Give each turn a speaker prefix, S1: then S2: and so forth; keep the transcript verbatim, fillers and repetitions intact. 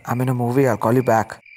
S1: I'm in a movie. I'll call you back.